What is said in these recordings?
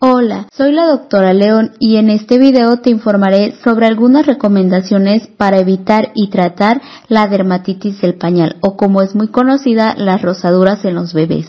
Hola, soy la doctora León y en este video te informaré sobre algunas recomendaciones para evitar y tratar la dermatitis del pañal o, como es muy conocida, las rosaduras en los bebés.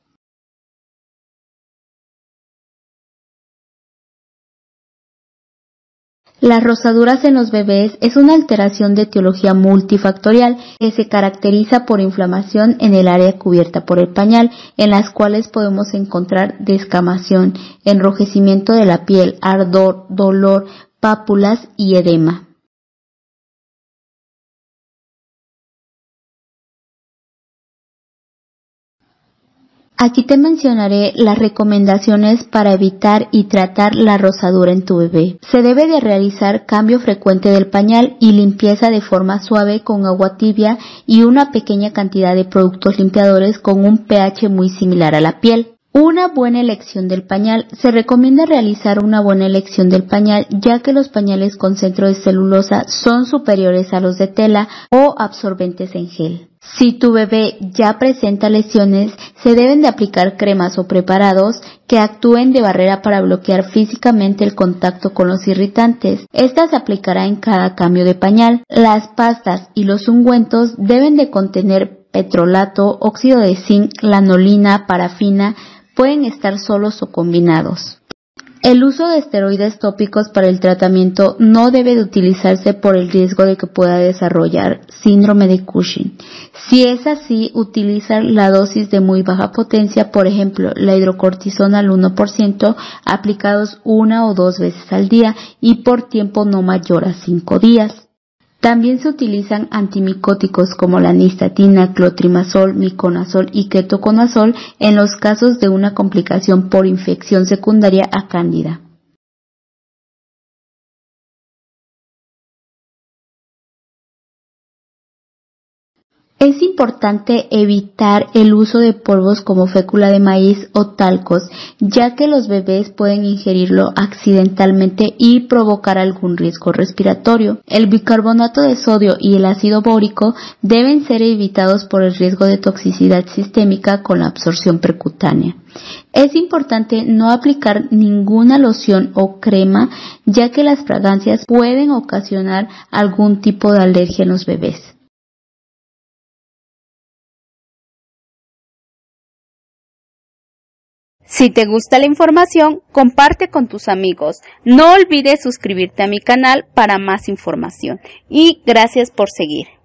Las rosaduras en los bebés es una alteración de etiología multifactorial que se caracteriza por inflamación en el área cubierta por el pañal, en las cuales podemos encontrar descamación, enrojecimiento de la piel, ardor, dolor, pápulas y edema. Aquí te mencionaré las recomendaciones para evitar y tratar la rosadura en tu bebé. Se debe de realizar cambio frecuente del pañal y limpieza de forma suave con agua tibia y una pequeña cantidad de productos limpiadores con un pH muy similar a la piel. Una buena elección del pañal. Se recomienda realizar una buena elección del pañal, ya que los pañales con centro de celulosa son superiores a los de tela o absorbentes en gel. Si tu bebé ya presenta lesiones, se deben de aplicar cremas o preparados que actúen de barrera para bloquear físicamente el contacto con los irritantes. Esta se aplicará en cada cambio de pañal. Las pastas y los ungüentos deben de contener petrolato, óxido de zinc, lanolina, parafina. Pueden estar solos o combinados. El uso de esteroides tópicos para el tratamiento no debe de utilizarse por el riesgo de que pueda desarrollar síndrome de Cushing. Si es así, utiliza la dosis de muy baja potencia, por ejemplo, la hidrocortisona al 1%, aplicados 1 o 2 veces al día y por tiempo no mayor a 5 días. También se utilizan antimicóticos como la nistatina, clotrimazol, miconazol y ketoconazol en los casos de una complicación por infección secundaria a cándida. Es importante evitar el uso de polvos como fécula de maíz o talcos, ya que los bebés pueden ingerirlo accidentalmente y provocar algún riesgo respiratorio. El bicarbonato de sodio y el ácido bórico deben ser evitados por el riesgo de toxicidad sistémica con la absorción percutánea. Es importante no aplicar ninguna loción o crema, ya que las fragancias pueden ocasionar algún tipo de alergia en los bebés. Si te gusta la información, comparte con tus amigos. No olvides suscribirte a mi canal para más información. Y gracias por seguir.